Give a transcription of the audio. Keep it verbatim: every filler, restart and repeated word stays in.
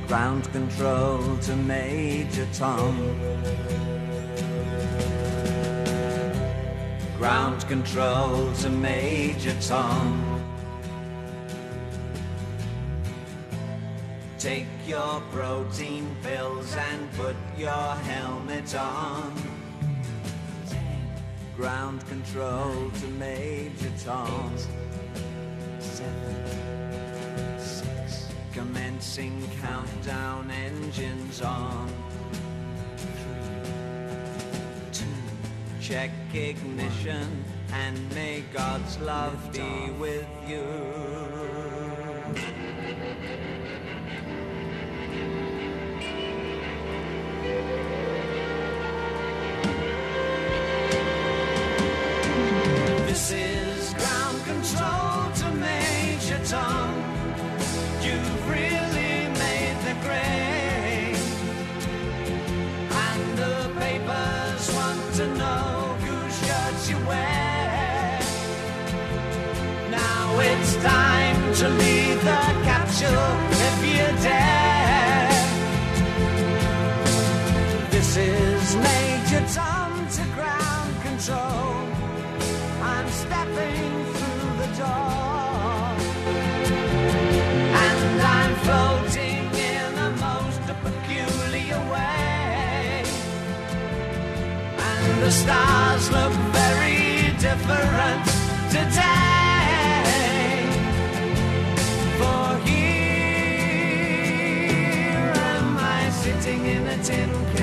Ground control to Major Tom. Ground control to Major Tom. Take your protein pills and put your helmet on. Ground control to Major Tom. Seven, six. Commencing countdown, engines on. Three, two. Check ignition and may God's love be with you. This is ground control to Major Tom. You've really made the grade, and the papers want to know whose shirts you wear. Now it's time to leave the capsule if you dare. This is Major Tom to ground control. I'm stepping through the door, and I'm floating in a most peculiar way, and the stars look very different today. For here am I sitting in a tin can,